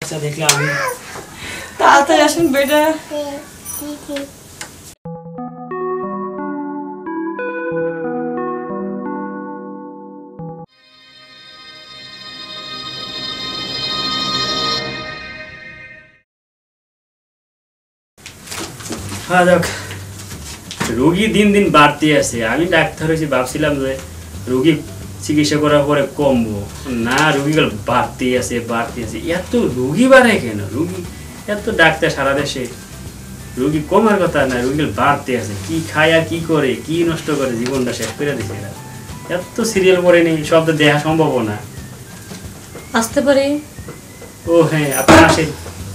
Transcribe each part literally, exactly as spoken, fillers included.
বাচ্চা দেখলে আমি তাড়াতাড়ি আসুন বেটা। হ্যাঁ দেখ, রোগী দিন দিন বাড়তে আছে। আমি ডাক্তার হয়েছি, ভাবছিলাম যে রোগী চিকিৎসা করার পরে কমবো, না রোগীগুলো বাড়তেই আছে বাড়তে আছে। এত রোগী বাড়ে কেন? রোগী এত ডাক্তার সারা দেশে, রোগী কমার কথা না, রোগীগুলো বাড়তে আছে। কি খায় আর কি করে, কি নষ্ট করে, জীবনটা শেষ করে দিচ্ছে এরা। এত সিরিয়াল পড়ে নেই, সব তো দেখা সম্ভব না। আসতে পারি? ও হ্যাঁ, আপনি আসেন,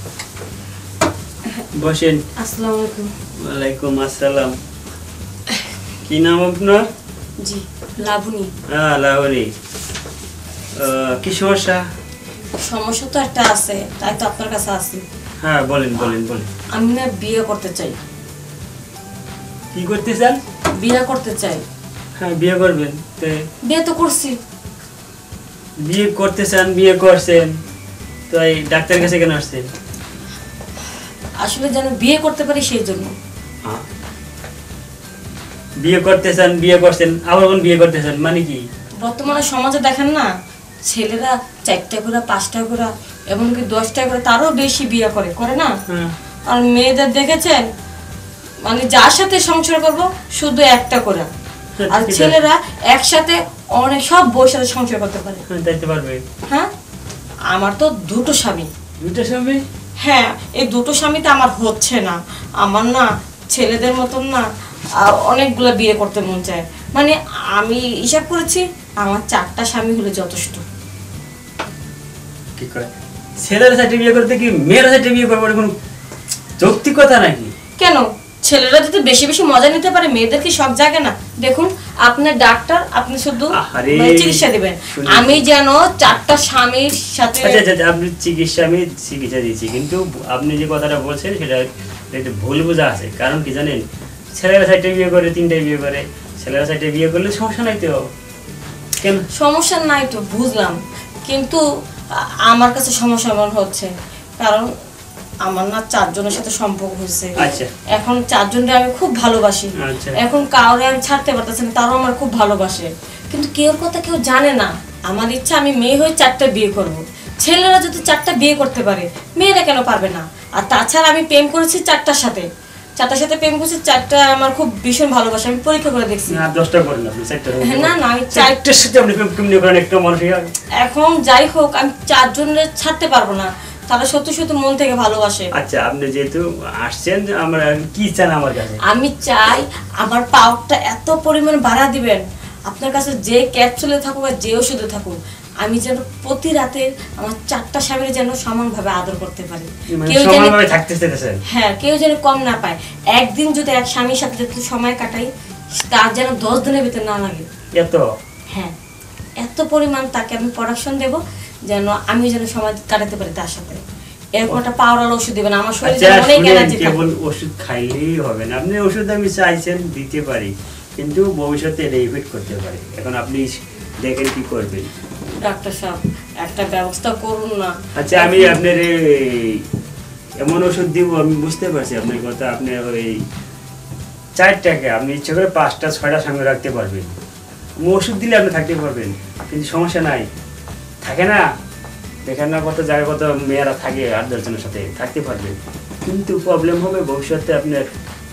বসেন। আসসালামু আলাইকুম। ওয়ালাইকুম আসসালাম। কি নাম আপনার? জি, লাবণী। হ্যাঁ লাবণী। কি সমস্যা? সমস্যা তো একটা আছে, তাই তো আপনার কাছে আসি। হ্যাঁ বলেন বলেন বলেন। আমি না বিয়ে করতে চাই। কি করতে চান? বিয়ে করতে চাই। হ্যাঁ বিয়ে করবেন। বিয়ে তো করছি। বিয়ে করতে চান, বিয়ে করছেন, তো এই ডাক্তারের কাছে কেন আসছেন? আসলে যেন বিয়ে করতে পারি সেই জন্য। বিয়ে করতে চান, বিয়ে করছেন, আবার কোন বিয়ে করতে চান মানে কি? বর্তমানে সমাজে দেখেন না, ছেলেরা চারটা করে পাঁচটা করে এমনকি দশটা করে তারও বেশি বিয়ে করে করে না। আর মেয়েদের দেখেছেন, মানে যার সাথে সংসার করব শুধু একটা করে, আর ছেলেরা একসাথে অনেক সব বউর সাথে সংসার করতে পারে। হ্যাঁ, আমার তো দুটো স্বামী। দুটো স্বামী? হ্যাঁ, এই দুটো স্বামীতে আমার হচ্ছে না। আমার না ছেলেদের মতন না অনেকগুলো বিয়ে করতে মন চায়। মানে আমি হিসাব করেছি, আমার চারটা স্বামী হলে যথেষ্ট। কি করে ছেলের সাথে বিয়ে করতে কি মেয়ের সাথে বিয়ে করবো? কোনো যৌক্তিকতা নাকি? কেন, ছেলেরা যদি বেশি বেশি মজা নিতে পারে, মেয়েদের কি সব জায়গা না? দেখুন, আপনি ডাক্তার, আপনি শুধু চিকিৎসা দিবেন। আমি যেন চারটা স্বামীর সাথে। আচ্ছা আপনি চিকিৎসা, আমি চিকিৎসা দিয়েছি, কিন্তু আপনি যে কথাটা বলছেন সেটা একটু ভুল বোঝা আছে। কারণ কি জানেন, ছেলেরা সাইডে বিয়ে করে, তিনটায় বিয়ে করে, ছেলেরা সাইডে বিয়ে করলে সমস্যা নাই তো। কেন সমস্যা নাই তো বুঝলাম, কিন্তু আমার কাছে সমস্যা মনে হচ্ছে, কারণ আমার না চারজনের সাথে সম্পর্ক হয়েছে। এখন চারজনকে আমি খুব ভালোবাসি। এখন কাউরে আমি ছাড়তে পারতেছি না, তারাও আমার খুব ভালোবাসে, কিন্তু কেউ কথা কেউ জানে না। আমার ইচ্ছা আমি মেয়ে হয়ে চারটা বিয়ে করব। ছেলেরা যদি চারটা বিয়ে করতে পারে, মেয়েরা কেন পারবে না? আর তাছাড়া আমি প্রেম করেছি চারটার সাথে, চারটার সাথে প্রেম করছি, চারটা আমার খুব ভীষণ ভালোবাসে। আমি পরীক্ষা করে দেখছি। না দশটা করেন আপনি, চারটা না না আমি চারটার সাথে আপনি কেমনে করেন একটা মানুষ? এখন যাই হোক, আমি চারজনের ছাড়তে পারবো না, তারা সত্যি সত্যি মন থেকে ভালোবাসে। আচ্ছা আপনি যেহেতু আসছেন, আমরা কি চান আমার কাছে? আমি চাই আমার পাওয়ারটা এত পরিমাণ বাড়া দিবেন, আপনার কাছে যে ক্যাপসুলে থাকুক আর যে ওষুধে থাকুক, আমি যেন প্রতি রাতে আমার চারটা স্বামীর যেন সমানভাবে আদর করতে পারি। কেউ সমানভাবে থাকতে চাইতেছেন? হ্যাঁ, কেউ যেন কম না পায়। একদিন যদি এক স্বামীর সাথে যদি সময় কাটাই, তার যেন দশ দিনের ভিতরে না লাগে। এত? হ্যাঁ, এত পরিমাণ তাকে আমি প্রোডাকশন দেব, যেন আমি যেন সময় কাটাতে পারি তার সাথে। এরকম একটা পাওয়ার ওষুধ দিবেন আমার শরীরে, অনেক এনার্জি থাকবে। কেবল ওষুধ খাইলেই হবে না। আপনি ওষুধ আমি চাইছেন দিতে পারি, কিন্তু ভবিষ্যতে এটা ইফেক্ট করতে পারে। এখন আপনি দেখেন কি করবেন। ডাক্তার সাহেব, একটা ব্যবস্থা করুন না। আচ্ছা আমি আপনার এমন ওষুধ দিব, আমি বুঝতে পারছি আপনার কথা। আপনার ওই চারটাকে আপনি ইচ্ছা করে পাঁচটা ছয়টা সঙ্গে রাখতে পারবেন। ওষুধ দিলে আপনি থাকতে পারবেন, কিন্তু সমস্যা নাই। থাকে না, দেখেন না কত জায়গায় কত মেয়েরা থাকে আট দশজনের সাথে, থাকতে পারবেন, কিন্তু প্রবলেম হবে ভবিষ্যতে আপনার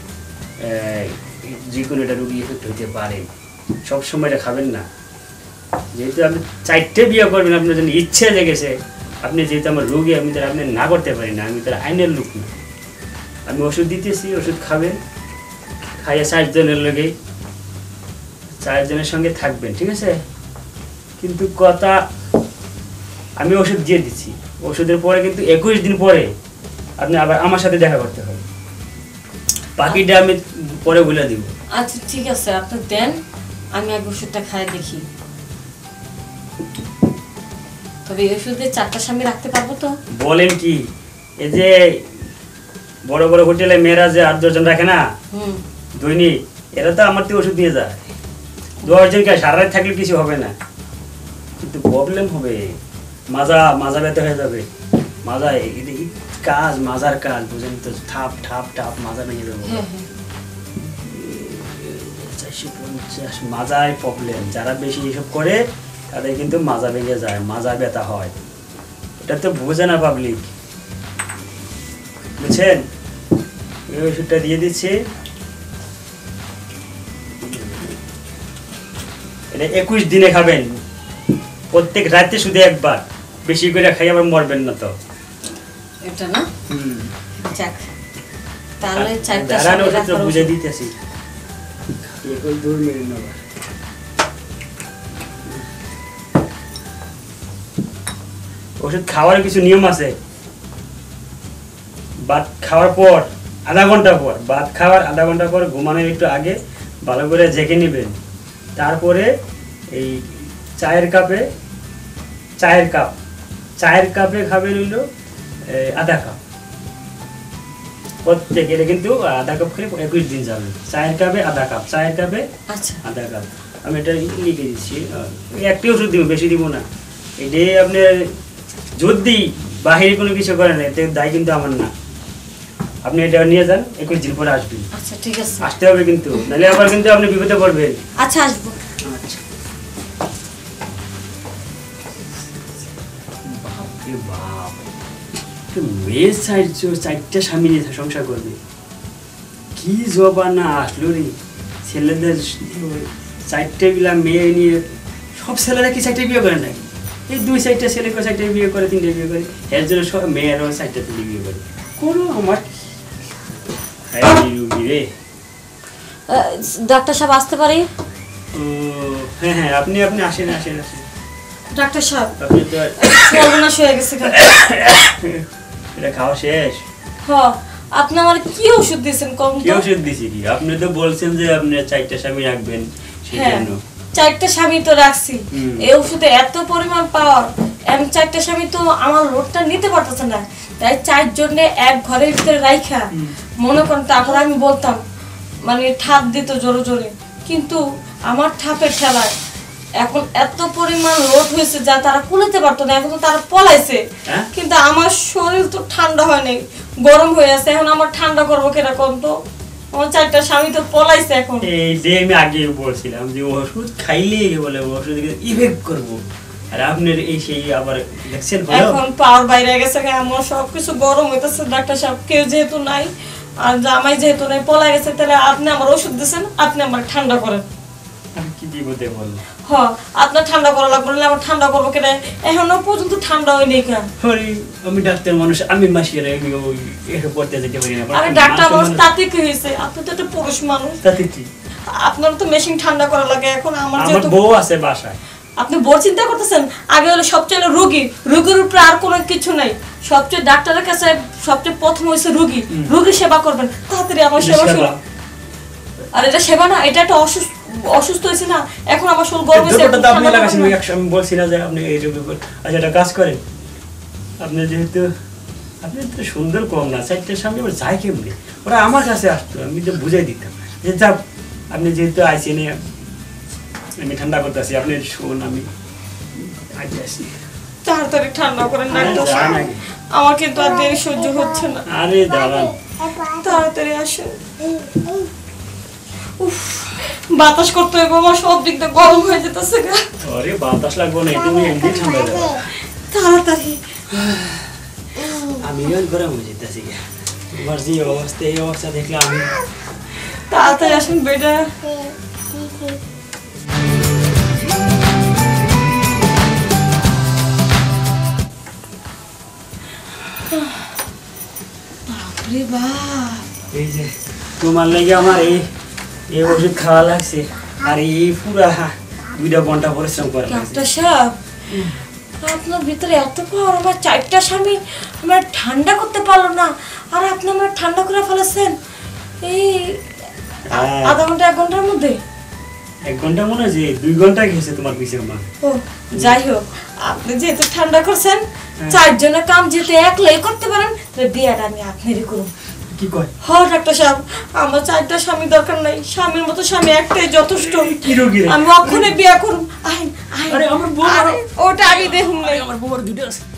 যে কোনো একটা রোগী এফেক্ট হতে পারে। সবসময় এটা খাবেন না। যেহেতু আপনি চারটে বিয়ে করবেন, আপনার জন্য ইচ্ছে জেগেছে, আপনি যেহেতু আমার রোগী, আমি তার আপনি না করতে পারি না, আমি তার আইনের লোক না। আমি ওষুধ দিতেছি, ওষুধ খাবেন, খাইয়ে চারজনের লোকেই চারজনের সঙ্গে থাকবেন, ঠিক আছে? কিন্তু কথা, আমি ওষুধ দিয়ে দিচ্ছি, ওষুধের পরে কিন্তু একুশ দিন পরে আপনি আবার আমার সাথে দেখা করতে হবে। বাকিটা আমি পরে বলে দিব। আচ্ছা ঠিক আছে, আপনি দেন, আমি আগে ওষুধটা খাই দেখি। তবে এই ওষুধে চারটা স্বামী রাখতে পারবো তো? বলেন কি, এই যে বড় বড় হোটেলে মেয়েরা যে আট দশজন রাখে না দৈনিক, এরা তো আমার থেকে ওষুধ দিয়ে যায়। দশজনকে সারা রাত থাকলে কিছু হবে না, কিন্তু প্রবলেম হবে, মাজা মাজা ব্যথা হয়ে যাবে। মাজা কাজ মাজার কাজ বুঝেন তো, থাপ ঠাপ টাপ মাজা ভেঙে দেবো। চারশো পঞ্চাশ মাজায় প্রবলেম, যারা বেশি এসব করে তাদের কিন্তু মাজা ভেঙে যায়, মাজা ব্যথা হয়, এটা তো বোঝে না পাবলিক, বুঝছেন? এই ওষুধটা দিয়ে দিচ্ছি, এটা একুশ দিনে খাবেন, প্রত্যেক রাতে শুধু একবার, বেশি করে খাই আবার মরবেন না তো। এটা না হুম যাক, তাহলে চারটা দাঁড়ানো ওষুধ বুঝে দিতেছি। একই দূর মেরে নেবা, ওষুধ খাওয়ার কিছু নিয়ম আছে। ভাত খাওয়ার পর আধা ঘন্টা পর, ভাত খাওয়ার আধা ঘন্টা পর ঘুমানোর একটু আগে ভালো করে জেগে নেবেন। তারপরে এই চায়ের কাপে চায়ের কাপ চায়ের কাপে খাবেন হইলো আধা কাপ প্রত্যেক, এটা কিন্তু আধা কাপ খেলে একুশ দিন যাবে। চায়ের কাপে আধা কাপ, চায়ের কাপে আধা কাপ। আমি এটা লিখে দিচ্ছি, একটি ওষুধ দিব, বেশি দিব না। এটাই আপনার যদি বাহিরে কোনো কিছু করেন এতে দায় কিন্তু আমার না। আপনি এটা নিয়ে যান, একুশ দিন পরে আসবেন। আচ্ছা ঠিক আছে, আসতে হবে কিন্তু, নাহলে আবার কিন্তু আপনি বিপদে পড়বেন। আচ্ছা আসবো। আচ্ছা বাপরে বাপ, মেয়ের সাইড চারটা স্বামী নিয়ে সংসার করবে, কি জবানা আসলো রে। ছেলেদের চারটে বিলা মেয়ে নিয়ে, সব ছেলেরা কি চারটে বিয়ে করে নাকি? এই দুই চারটা ছেলে চারটে বিয়ে করে, তিনটে বিয়ে করে, এর জন্য সব মেয়েরাও চারটা তিনটে বিয়ে করে। কোনো আমার রুগী রে। ডাক্তার সাহেব আসতে পারি? ও হ্যাঁ হ্যাঁ, আপনি আপনি আসেন আসেন আসেন। ডাক্তার সাহেব আপনি তো সর্বনাশ হয়ে গেছে। এটা খাওয়া শেষ? হ্যাঁ। আপনি আমার কি ওষুধ দিয়েছেন কম? কি ওষুধ দিছি কি? আপনি তো বলছেন যে আপনি চারটা স্বামী রাখবেন, সেজন্য। চারটা স্বামী তো রাখছি, এই ওষুধে এত পরিমাণ পাওয়ার, আমি চারটা স্বামী তো আমার লোডটা নিতে পারতেছে না, তাই চার জন্য এক ঘরের ভিতরে রাইখা মনে করেন, তারপর আমি বলতাম মানে ঠাপ দিত জোরে জোরে, কিন্তু আমার ঠাপের খেলায় এখন এত পরিমাণ লোড হয়েছে যা তারা কুলাতে পারতো না, এখন তো তারা পলাইছে। কিন্তু আমার শরীর তো ঠান্ডা হয় নাই, গরম হয়ে আছে, এখন আমার ঠান্ডা করবো কিরকম? তো আমার চারটা স্বামী তো পলাইছে। এখন এই যে আমি আগে বলছিলাম যে ওষুধ খাইলে বলে ওষুধ ইফেক্ট করবো, আর আপনার এই সেই আবার দেখছেন এখন পাওয়ার বাইরে গেছে, আমার সবকিছু গরম হইতেছে। ডাক্তার সাহেব কেউ যেহেতু নাই আর জামাই যেহেতু নাই, পলাই গেছে, তাহলে আপনি আমার ওষুধ দিচ্ছেন, আপনি আমার ঠান্ডা করেন। আমি কি বিপদে বললাম? হ্যাঁ, আপনার ঠান্ডা করা লাগবে, না আমার ঠান্ডা করবো কেন? এখনো পর্যন্ত ঠান্ডা হয়নি কেন? আমি ডাক্তার মানুষ, আমি মাসির আমি ওই এসব করতে যেতে পারি না। আমি ডাক্তার মানুষ, তাতে কি হয়েছে? আপনি তো একটা পুরুষ মানুষ, তাতে কি? আপনার তো মেশিন ঠান্ডা করা লাগে। এখন আমার যেহেতু বউ আছে বাসায়, আপনি বড় চিন্তা করতেছেন। আগে হলো সবচেয়ে রোগী, রোগীর উপরে আর কোনো কিছু নাই। সবচেয়ে ডাক্তারের কাছে সবচেয়ে প্রথম হয়েছে রোগী, রোগীর সেবা করবেন, তাড়াতাড়ি আমার সেবা শুরু। আর এটা সেবা না, এটা একটা অসুস্থ অসুস্থ হয়েছে না, এখন আমার শরীর গরম হয়েছে। আপনি লাগাছেন, আমি বলছি না যে আপনি এই রোগী। আচ্ছা একটা কাজ করেন, আপনি যেহেতু আপনি তো সুন্দর কম না, চারটের সামনে ওরা যায় কেমনি, ওরা আমার কাছে আসতো, আমি তো বুঝাই দিতাম যে যা আপনি যেহেতু আইসেন, আমি ঠান্ডা করতেছি, আপনি শোন, আমি আসি। তাড়াতাড়ি ঠান্ডা করেন ডাক্তার, আমার কিন্তু আর দেরি সহ্য হচ্ছে না। আরে দাঁড়ান, তাড়াতাড়ি আসেন। উফ, বাতাস করতে হবে, আমার সব দিক দিয়ে গরম হয়ে যেতেছে। আরে বাতাস লাগবে না, তুমি এমনি ঠান্ডা যাবে। তাড়াতাড়ি আমি গরম হয়ে যেতেছি, তোমার যে অবস্থা, এই অবস্থা দেখলে আমি। তাড়াতাড়ি আসেন বেটা। বাপরে বাপ, এই যে তোমার লাগে আমার এই এই ওষুধ খাওয়া লাগছে, আর এই পুরা দুইটা ঘন্টা পরিশ্রম করা লাগছে। ডাক্তার সাহেব, আপনার ভিতরে এত পাওয়ার, আমার চারটা স্বামী আমার ঠান্ডা করতে পারলো না, আর আপনি আমার ঠান্ডা করে ফেলেছেন এই আধা ঘন্টা এক ঘন্টার মধ্যে। এক ঘন্টা মনে হয় যে দুই ঘন্টা গেছে তোমার পিছিয়ে মা। ও যাই হোক, আপনি যেহেতু ঠান্ডা করছেন, চারজনের কাম যেহেতু একলাই করতে পারেন, তো বিয়েটা আমি আপনারই করুন। কি কয়? হ্যাঁ ডাক্তার সাহেব, আমার চারটা স্বামী দরকার নাই, স্বামীর মতো স্বামী একটাই যথেষ্ট। কি রোগী রে? আমি অক্ষণে বিয়ে করুন। আইন আইন, আরে আমার বউ, ওটা আমি দেখুন, আমার বউর দুটো আছে।